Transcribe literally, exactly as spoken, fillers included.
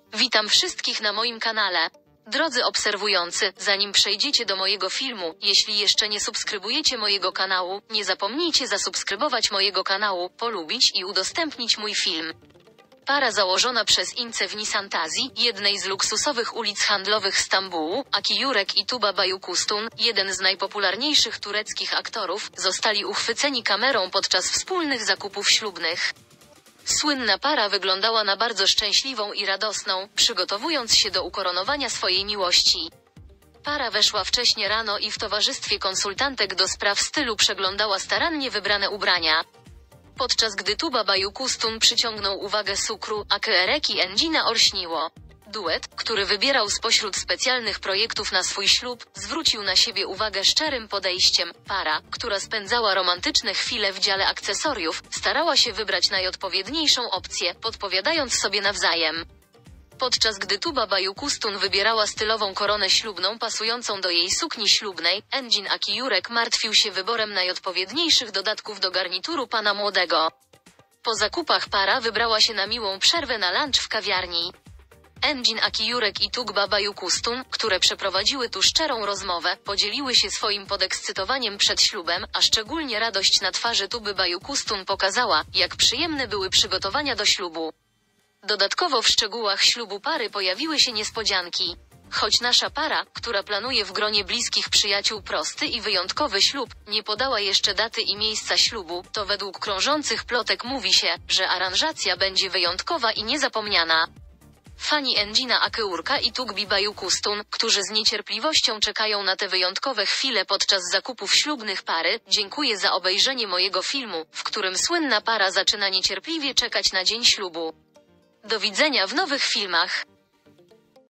Witam wszystkich na moim kanale. Drodzy obserwujący, zanim przejdziecie do mojego filmu, jeśli jeszcze nie subskrybujecie mojego kanału, nie zapomnijcie zasubskrybować mojego kanału, polubić i udostępnić mój film. Para założona przez Ince w Nisantazji, jednej z luksusowych ulic handlowych Stambułu, Aki Yürek i Tuba Bayukustun, jeden z najpopularniejszych tureckich aktorów, zostali uchwyceni kamerą podczas wspólnych zakupów ślubnych. Słynna para wyglądała na bardzo szczęśliwą i radosną, przygotowując się do ukoronowania swojej miłości. Para weszła wcześnie rano i w towarzystwie konsultantek do spraw stylu przeglądała starannie wybrane ubrania. Podczas gdy Tuba Bayukustun przyciągnął uwagę Sukru, a Kereki Engina orśniło. Duet, który wybierał spośród specjalnych projektów na swój ślub, zwrócił na siebie uwagę szczerym podejściem. Para, która spędzała romantyczne chwile w dziale akcesoriów, starała się wybrać najodpowiedniejszą opcję, podpowiadając sobie nawzajem. Podczas gdy Tuba Bayukustun wybierała stylową koronę ślubną pasującą do jej sukni ślubnej, Engin Aki Yürek martwił się wyborem najodpowiedniejszych dodatków do garnituru pana młodego. Po zakupach para wybrała się na miłą przerwę na lunch w kawiarni. Engin Aki Yürek i Tuba Bayukustun, które przeprowadziły tu szczerą rozmowę, podzieliły się swoim podekscytowaniem przed ślubem, a szczególnie radość na twarzy Tuby Bayukustun pokazała, jak przyjemne były przygotowania do ślubu. Dodatkowo w szczegółach ślubu pary pojawiły się niespodzianki. Choć nasza para, która planuje w gronie bliskich przyjaciół prosty i wyjątkowy ślub, nie podała jeszcze daty i miejsca ślubu, to według krążących plotek mówi się, że aranżacja będzie wyjątkowa i niezapomniana. Fani Engina Akeurka i Tugbi Bayukustun, którzy z niecierpliwością czekają na te wyjątkowe chwile podczas zakupów ślubnych pary, dziękuję za obejrzenie mojego filmu, w którym słynna para zaczyna niecierpliwie czekać na dzień ślubu. Do widzenia w nowych filmach.